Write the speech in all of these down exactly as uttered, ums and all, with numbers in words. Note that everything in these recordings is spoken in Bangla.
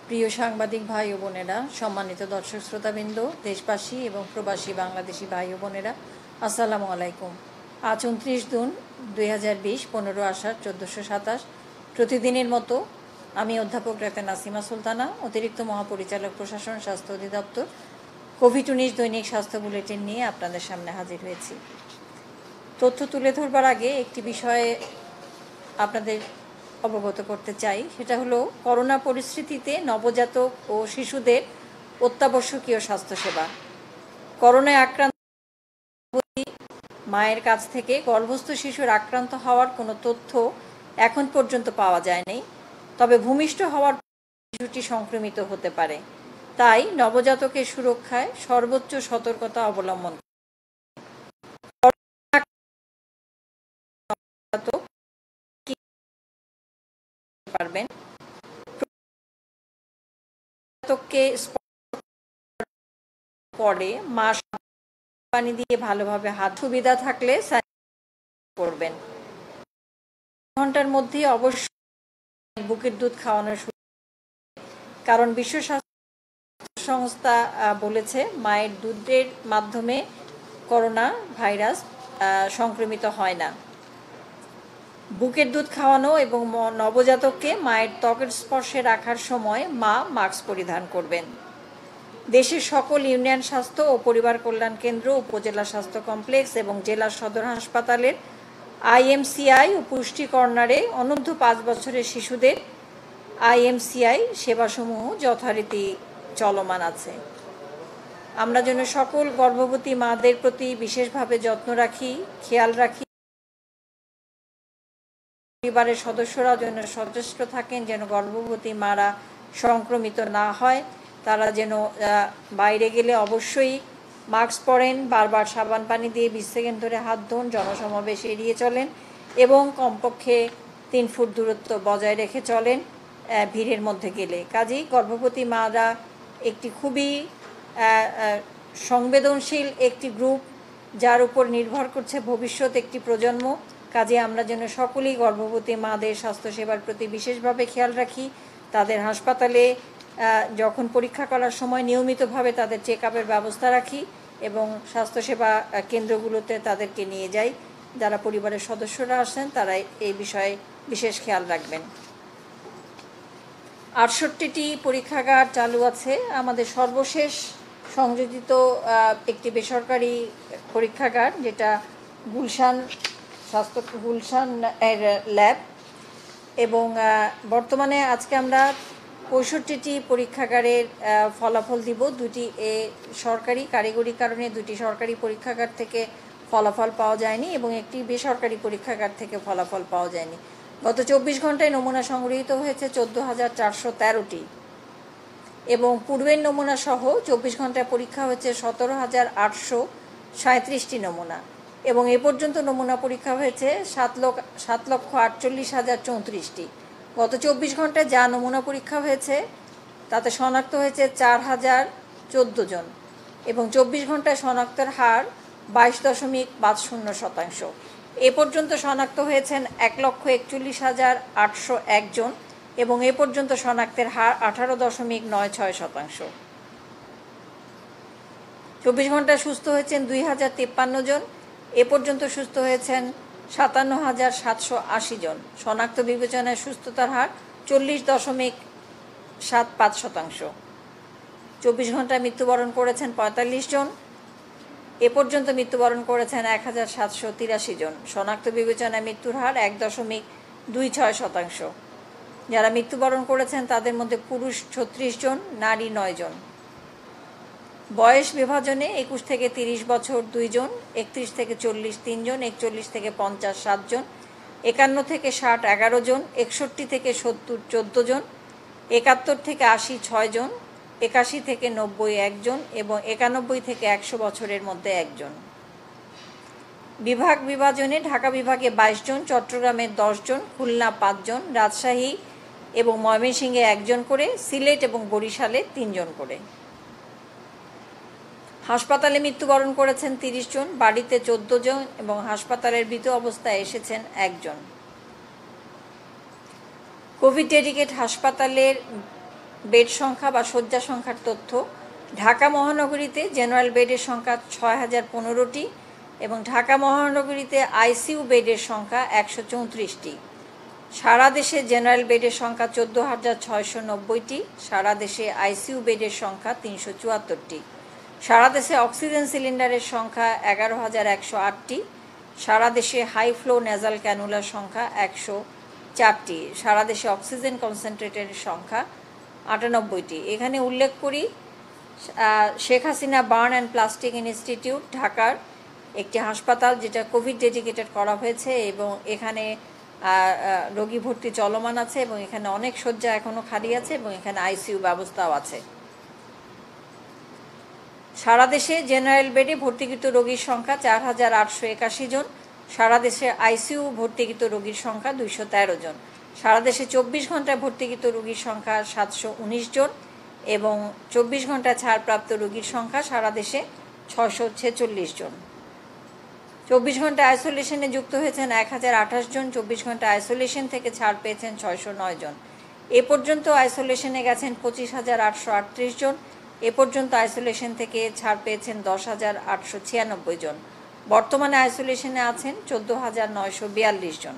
প্রিয় সাংবাদিক ভাই ও বোনেরা, সম্মানিত দর্শক শ্রোতাবৃন্দ, দেশবাসী এবং প্রবাসী বাংলাদেশি ভাই ও বোনেরা, আসসালামু আলাইকুম। আজ উনত্রিশ জুন দুই হাজার বিশ পনেরো আষাঢ় চোদ্দোশো সাতাশ। প্রতিদিনের মতো আমি অধ্যাপক ডাক্তার নাসিমা সুলতানা, অতিরিক্ত মহাপরিচালক প্রশাসন স্বাস্থ্য অধিদপ্তর, কোভিড উনিশ দৈনিক স্বাস্থ্য বুলেটিন নিয়ে আপনাদের সামনে হাজির হয়েছি। তথ্য তুলে ধরবার আগে একটি বিষয়ে আপনাদের অবগত করতে চাই, সেটা হলো করোনা পরিস্থিতিতে নবজাতক ও শিশুদের অত্যাবশ্যকীয় স্বাস্থ্যসেবা। করোনায় আক্রান্ত মায়ের কাছ থেকে গর্ভস্থ শিশুর আক্রান্ত হওয়ার কোনো তথ্য এখন পর্যন্ত পাওয়া যায়নি, তবে ভূমিষ্ঠ হওয়ার শিশুটি সংক্রমিত হতে পারে। তাই নবজাতকের সুরক্ষায় সর্বোচ্চ সতর্কতা অবলম্বন পারবেন। পরে মা পানি দিয়ে ভালোভাবে হাত সুবিধা থাকলে করবেন। ঘন্টার মধ্যে অবশ্যই বুকের দুধ খাওয়ানোর, কারণ বিশ্ব স্বাস্থ্য সংস্থা বলেছে মায়ের দুধের মাধ্যমে করোনা ভাইরাস সংক্রমিত হয় না। বুকের দুধ খাওয়ানো এবং নবজাতককে মায়ের ত্বকের স্পর্শে রাখার সময় মা মাস্ক পরিধান করবেন। দেশের সকল ইউনিয়ন স্বাস্থ্য ও পরিবার কল্যাণ কেন্দ্র, উপজেলা স্বাস্থ্য কমপ্লেক্স এবং জেলা সদর হাসপাতালের আইএমসিআই ও পুষ্টি কর্নারে অনূর্ধ্ব পাঁচ বছরের শিশুদের আইএমসিআই সেবাসমূহ যথারীতি চলমান আছে। আমরা যেন সকল গর্ভবতী মাদের প্রতি বিশেষভাবে যত্ন রাখি, খেয়াল রাখি। পরিবারের সদস্যরা যেন সচেষ্ট থাকেন যেন গর্ভবতী মারা সংক্রমিত না হয়। তারা যেন বাইরে গেলে অবশ্যই মাস্ক পরেন, বারবার সাবান পানি দিয়ে বিশ সেকেন্ড ধরে হাত ধোন, জনসমাবেশ এড়িয়ে চলেন এবং কমপক্ষে তিন ফুট দূরত্ব বজায় রেখে চলেন ভিড়ের মধ্যে গেলে। কাজেই গর্ভবতী মারা একটি খুবই সংবেদনশীল একটি গ্রুপ, যার উপর নির্ভর করছে ভবিষ্যৎ একটি প্রজন্ম। কাজে আমরা যেন সকলেই গর্ভবতী মাদের স্বাস্থ্যসেবার প্রতি বিশেষভাবে খেয়াল রাখি। তাদের হাসপাতালে যখন পরীক্ষা করার সময় নিয়মিতভাবে তাদের চেক আপের ব্যবস্থা রাখি এবং স্বাস্থ্যসেবা কেন্দ্রগুলোতে তাদেরকে নিয়ে যাই। যারা পরিবারের সদস্যরা আসেন তারা এই বিষয়ে বিশেষ খেয়াল রাখবেন। আটষট্টিটি পরীক্ষাগার চালু আছে। আমাদের সর্বশেষ সংযোজিত একটি বেসরকারি পরীক্ষাগার, যেটা গুলশান স্বাস্থ্য গুলশান এর ল্যাব, এবং বর্তমানে আজকে আমরা পঁয়ষট্টিটি পরীক্ষাগারের ফলাফল দিব। দুটি এ সরকারি কারিগরি কারণে দুটি সরকারি পরীক্ষাগার থেকে ফলাফল পাওয়া যায়নি এবং একটি বেসরকারি পরীক্ষাগার থেকে ফলাফল পাওয়া যায়নি। গত চব্বিশ ঘন্টায় নমুনা সংগৃহীত হয়েছে চোদ্দ হাজার চারশো তেরোটি এবং পূর্বের নমুনা সহ চব্বিশ ঘন্টায় পরীক্ষা হয়েছে সতেরো হাজার আটশো সাঁত্রিশটি নমুনা এবং এ পর্যন্ত নমুনা পরীক্ষা হয়েছে সাত লক্ষ সাত লক্ষ আটচল্লিশ হাজার চৌত্রিশটি। গত চব্বিশ ঘন্টায় যা নমুনা পরীক্ষা হয়েছে তাতে শনাক্ত হয়েছে চার হাজার চোদ্দো জন এবং চব্বিশ ঘন্টায় শনাক্তের হার বাইশ দশমিক পাঁচ শূন্য শতাংশ। এ পর্যন্ত শনাক্ত হয়েছেন এক লক্ষ একচল্লিশ হাজার আটশো একজন এবং এ পর্যন্ত শনাক্তের হার আঠারো দশমিক নয় ছয় শতাংশ। চব্বিশ ঘন্টায় সুস্থ হয়েছেন দুই হাজার তিপ্পান্ন জন, এ পর্যন্ত সুস্থ হয়েছেন সাতান্ন হাজার সাতশো আশি জন। শনাক্ত বিবেচনায় সুস্থতার হার চল্লিশ দশমিক সাত পাঁচ শতাংশ। চব্বিশ ঘন্টায় মৃত্যুবরণ করেছেন পঁয়তাল্লিশ জন, এ পর্যন্ত মৃত্যুবরণ করেছেন এক হাজার সাতশো তিরাশি জন। শনাক্ত বিবেচনায় মৃত্যুর হার এক দশমিক দুই ছয় শতাংশ। যারা মৃত্যুবরণ করেছেন তাদের মধ্যে পুরুষ ছত্রিশ জন, নারী নয় জন। বয়স বিভাজনে একুশ থেকে তিরিশ বছর দুইজন, একত্রিশ থেকে চল্লিশ তিনজন, একচল্লিশ থেকে পঞ্চাশ সাতজন, একান্ন থেকে ষাট এগারো জন, একষট্টি থেকে সত্তর চোদ্দ জন, একাত্তর থেকে আশি ছয় জন, একাশি থেকে নব্বই একজন এবং একানব্বই থেকে একশো বছরের মধ্যে একজন। বিভাগ বিভাজনে ঢাকা বিভাগে বাইশ জন, চট্টগ্রামে দশ জন, খুলনা পাঁচজন, রাজশাহী এবং ময়মনসিংহে একজন করে, সিলেট এবং বরিশালে তিনজন করে। হাসপাতালে মৃত্যুবরণ করেছেন তিরিশ জন, বাড়িতে চোদ্দ জন এবং হাসপাতালের মৃত অবস্থায় এসেছেন একজন। কোভিড ডেডিকেট হাসপাতালের বেড সংখ্যা বা শয্যা সংখ্যার তথ্য। ঢাকা মহানগরীতে জেনারেল বেডের সংখ্যা ছয় হাজার পনেরোটি এবং ঢাকা মহানগরীতে আইসিইউ বেডের সংখ্যা একশো চৌত্রিশটি। সারা দেশে জেনারেল বেডের সংখ্যা চোদ্দো হাজার ছয়শো নব্বইটি। সারা দেশে আইসিইউ বেডের সংখ্যা তিনশো চুয়াত্তরটি। সারা দেশে অক্সিজেন সিলিন্ডারের সংখ্যা এগারো হাজার একশো আটটি। সারা দেশে হাই ফ্লো নেজাল ক্যানুলার সংখ্যা একশো চারটি। সারা দেশে অক্সিজেন কনসেন্ট্রেটের সংখ্যা আটানব্বইটি। এখানে উল্লেখ করি Sheikh Hasina burn and plastic institute ঢাকার একটি হাসপাতাল যেটা কোভিড ডেডিকেটেড করা হয়েছে এবং এখানে রোগী ভর্তি চলমান আছে এবং এখানে অনেক শয্যা এখনও খালি আছে এবং এখানে আইসিইউ ব্যবস্থাও আছে। সারা দেশে জেনারেল বেডে ভর্তিকৃত রোগীর সংখ্যা চার হাজার আটশো একাশি জন। সারা দেশে আইসিইউ ভর্তিকৃত রোগীর সংখ্যা দুইশো তেরো জন। সারা দেশে চব্বিশ ঘন্টায় ভর্তিকৃত রোগীর সংখ্যা সাতশো উনিশ জন এবং চব্বিশ ঘন্টায় ছাড়প্রাপ্ত রোগীর সংখ্যা সারা দেশে ছশো ছেচল্লিশ জন। চব্বিশ ঘন্টা আইসোলেশনে যুক্ত হয়েছেন এক হাজার আঠাশ জন। চব্বিশ ঘন্টা আইসোলেশন থেকে ছাড় পেয়েছেন ছয়শো নয় জন। এ পর্যন্ত আইসোলেশনে গেছেন পঁচিশ হাজার আটশো আটত্রিশ জন। এ পর্যন্ত আইসোলেশন থেকে ছাড় পেয়েছেন দশ হাজার আটশো ছিয়ানব্বই জন। বর্তমানে আইসোলেশনে আছেন চোদ্দো হাজার নয়শো বিয়াল্লিশ জন।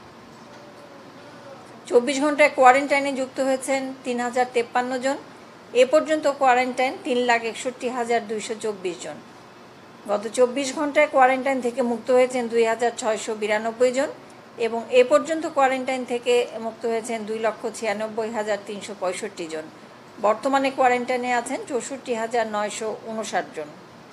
চব্বিশ ঘন্টায় কোয়ারেন্টাইনে যুক্ত হয়েছেন তিন হাজার তেপ্পান্ন জন। এ পর্যন্ত কোয়ারেন্টাইন তিন লাখ একষট্টি হাজার দুইশো চব্বিশ জন। গত চব্বিশ ঘন্টায় কোয়ারেন্টাইন থেকে মুক্ত হয়েছেন দুই হাজার ছয়শো বিরানব্বই জন এবং এ পর্যন্ত কোয়ারেন্টাইন থেকে মুক্ত হয়েছেন দুই লক্ষ ছিয়ানব্বই হাজার তিনশো পঁয়ষট্টি জন। বর্তমানে কোয়ারেন্টাইনে আছেন চৌষট্টি হাজার নয়শো উনষাট জন।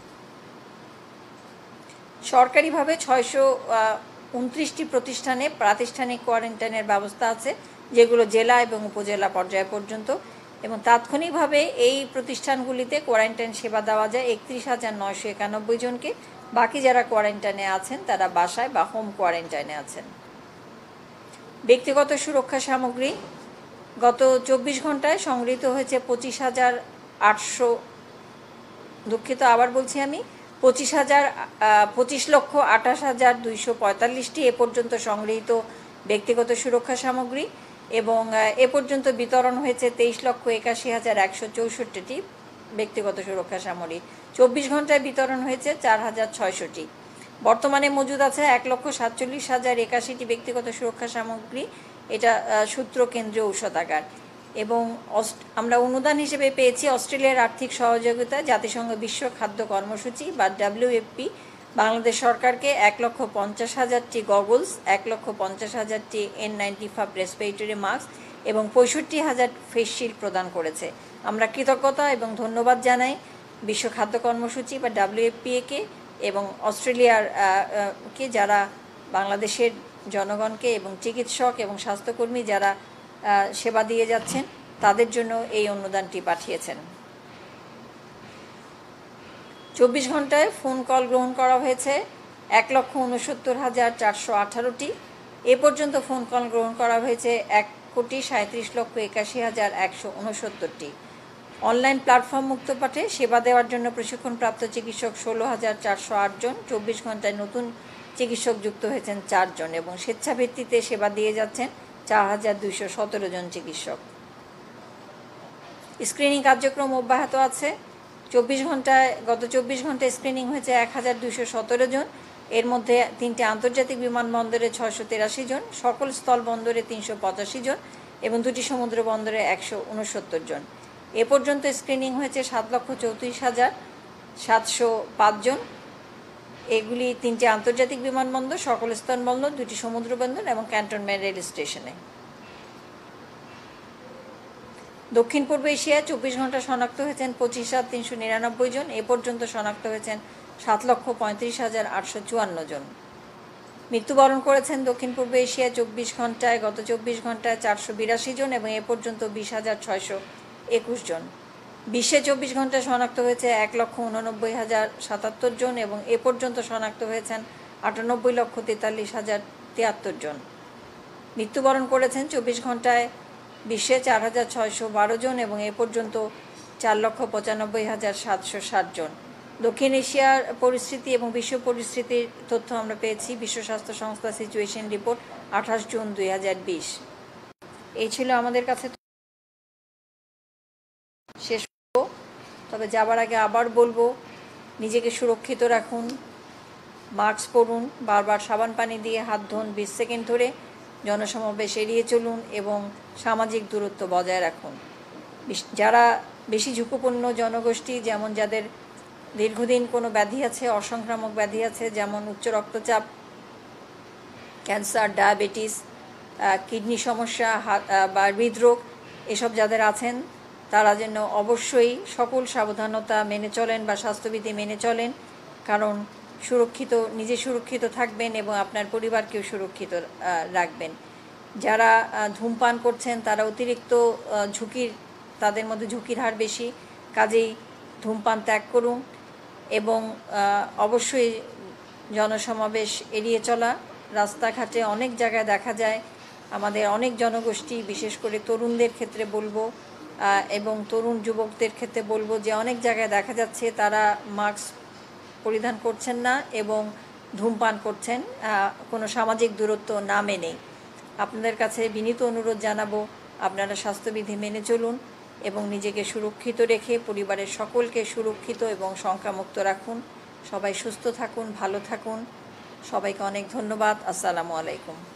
সরকারিভাবে ছয়শো উনত্রিশটি প্রতিষ্ঠানে প্রাতিষ্ঠানিক কোয়ারেন্টাইনের ব্যবস্থা আছে যেগুলো জেলা এবং উপজেলা পর্যায় পর্যন্ত এবং তাৎক্ষণিকভাবে এই প্রতিষ্ঠানগুলিতে কোয়ারেন্টাইন সেবা দেওয়া যায় একত্রিশ হাজার নয়শো একানব্বই জনকে। বাকি যারা কোয়ারেন্টাইনে আছেন তারা বাসায় বা হোম কোয়ারেন্টাইনে আছেন। ব্যক্তিগত সুরক্ষা সামগ্রী গত চব্বিশ ঘন্টায় সংগৃহীত হয়েছে পঁচিশ হাজার আটশো দুঃখিত আবার বলছি আমি পঁচিশ হাজার পঁচিশ লক্ষ আঠাশ হাজার দুইশো পঁয়তাল্লিশটি এ পর্যন্ত সংগৃহীত ব্যক্তিগত সুরক্ষা সামগ্রী এবং এ পর্যন্ত বিতরণ হয়েছে তেইশ লক্ষ একাশি হাজার একশো চৌষট্টিটি ব্যক্তিগত সুরক্ষা সামগ্রী। চব্বিশ ঘন্টায় বিতরণ হয়েছে চার হাজার ছয়শোটি। বর্তমানে মজুদ আছে এক লক্ষ সাতচল্লিশ হাজার একাশিটি ব্যক্তিগত সুরক্ষা সামগ্রী। এটা সূত্র কেন্দ্রীয় ঔষধাগার এবং আমরা অনুদান হিসেবে পেয়েছি অস্ট্রেলিয়ার আর্থিক সহযোগিতা জাতিসংঘ বিশ্ব খাদ্য কর্মসূচি বা ডাব্লিউএফপি বাংলাদেশ সরকারকে এক লক্ষ পঞ্চাশ হাজারটি গগলস, এক লক্ষ পঞ্চাশ হাজারটি N ninety five respiratory mask এবং পঁয়ষট্টি হাজার ফেস শিল্ড প্রদান করেছে। আমরা কৃতজ্ঞতা এবং ধন্যবাদ জানাই বিশ্ব খাদ্য কর্মসূচি বা ডাব্লিউএফপিএকে এবং অস্ট্রেলিয়ার কে যারা বাংলাদেশের জনগণকে এবং চিকিৎসক এবং স্বাস্থ্যকর্মী যারা সেবা দিয়ে যাচ্ছেন তাদের জন্য এই অনুদানটি পাঠিয়েছেন। চব্বিশ ঘন্টায় ফোন কল গ্রহণ করা হয়েছে এক লক্ষ উনসত্তর হাজার চারশো আঠারোটি। এ পর্যন্ত ফোন কল গ্রহণ করা হয়েছে এক কোটি সাঁত্রিশ লক্ষ একাশি হাজার একশো উনসত্তরটি। অনলাইন প্ল্যাটফর্ম মুক্তপাঠে সেবা দেওয়ার জন্য প্রশিক্ষণপ্রাপ্ত চিকিৎসক ষোলো হাজার চারশো আট জন। চব্বিশ ঘন্টায় নতুন চিকিৎসক যুক্ত হয়েছেন চারজন এবং স্বেচ্ছাভিত্তিতে সেবা দিয়ে যাচ্ছেন চার হাজার দুইশো সতেরো জন চিকিৎসক। স্ক্রিনিং কার্যক্রম অব্যাহত আছে। চব্বিশ ঘন্টায় গত চব্বিশ ঘন্টায় স্ক্রিনিং হয়েছে এক হাজার দুইশো সতেরো জন। এর মধ্যে তিনটি আন্তর্জাতিক বিমানবন্দরে ছয়শো তেরাশি জন, সকল স্থল বন্দরে তিনশো পঁচাশি জন এবং দুটি সমুদ্র বন্দরে একশো উনসত্তর জন। এ পর্যন্ত স্ক্রিনিং হয়েছে সাত লক্ষ চৌত্রিশ হাজার সাতশো পাঁচ জন। এগুলি তিনটি আন্তর্জাতিক বিমানবন্দর, সকল স্থলবন্দর, দুটি সমুদ্র বন্দর এবং ক্যান্টনমেন্ট রেল স্টেশনে। দক্ষিণ পূর্ব এশিয়ায় চব্বিশ ঘন্টা শনাক্ত হয়েছেন পঁচিশ হাজার তিনশো নিরানব্বই জন। এ পর্যন্ত শনাক্ত হয়েছেন সাত লক্ষ পঁয়ত্রিশ হাজার আটশো চুয়ান্ন জন। মৃত্যুবরণ করেছেন দক্ষিণ পূর্ব এশিয়ায় চব্বিশ ঘন্টায় গত চব্বিশ ঘন্টায় চারশো বিরাশি জন এবং এ পর্যন্ত বিশ হাজার ছয়শো একুশ জন। বিশ্বে চব্বিশ ঘন্টায় শনাক্ত হয়েছে এক লক্ষ উননব্বই হাজার সাতাত্তর জন এবং এ পর্যন্ত শনাক্ত হয়েছেন আটানব্বই লক্ষ তেতাল্লিশ হাজার তিয়াত্তর জন। মৃত্যুবরণ করেছেন চব্বিশ ঘন্টায় বিশ্বে চার হাজার ছয়শো বারো জন এবং এ পর্যন্ত চার লক্ষ পঁচানব্বই হাজার সাতশো ষাট জন। দক্ষিণ এশিয়ার পরিস্থিতি এবং বিশ্ব পরিস্থিতির তথ্য আমরা পেয়েছি বিশ্ব স্বাস্থ্য সংস্থা সিচুয়েশন রিপোর্ট আঠাশ জুন দুই হাজার বিশ। এই ছিল আমাদের কাছে। শেষ করব। তবে যাবার আগে আবার বলবো, নিজেকে সুরক্ষিত রাখুন, মাস্ক পরুন, বারবার সাবান পানি দিয়ে হাত ধুন বিশ সেকেন্ড ধরে, জনসমাবেশ এড়িয়ে চলুন এবং সামাজিক দূরত্ব বজায় রাখুন। যারা বেশি ঝুঁকিপূর্ণ জনগোষ্ঠী, যেমন যাদের দীর্ঘদিন কোনো ব্যাধি আছে, অসংক্রামক ব্যাধি আছে, যেমন উচ্চ রক্তচাপ, ক্যান্সার, ডায়াবেটিস, কিডনি সমস্যা বা হৃদরোগ, এসব যাদের আছেন তারা যেন অবশ্যই সকল সাবধানতা মেনে চলেন বা স্বাস্থ্যবিধি মেনে চলেন, কারণ সুরক্ষিত নিজে সুরক্ষিত থাকবেন এবং আপনার পরিবারকেও সুরক্ষিত রাখবেন। যারা ধূমপান করছেন তারা অতিরিক্ত ঝুঁকির, তাদের মধ্যে ঝুঁকির হার বেশি, কাজেই ধূমপান ত্যাগ করুন এবং অবশ্যই জনসমাবেশ এড়িয়ে চলা। রাস্তাঘাটে অনেক জায়গায় দেখা যায় আমাদের অনেক জনগোষ্ঠী, বিশেষ করে তরুণদের ক্ষেত্রে বলবো এবং তরুণ যুবকদের ক্ষেত্রে বলবো যে অনেক জায়গায় দেখা যাচ্ছে তারা মাস্ক পরিধান করছেন না এবং ধূমপান করছেন কোনো সামাজিক দূরত্ব না মেনে। আপনাদের কাছে বিনীত অনুরোধ জানাবো, আপনারা স্বাস্থ্যবিধি মেনে চলুন এবং নিজেকে সুরক্ষিত রেখে পরিবারের সকলকে সুরক্ষিত এবং শঙ্কামুক্ত রাখুন। সবাই সুস্থ থাকুন, ভালো থাকুন। সবাইকে অনেক ধন্যবাদ। আসসালামু আলাইকুম।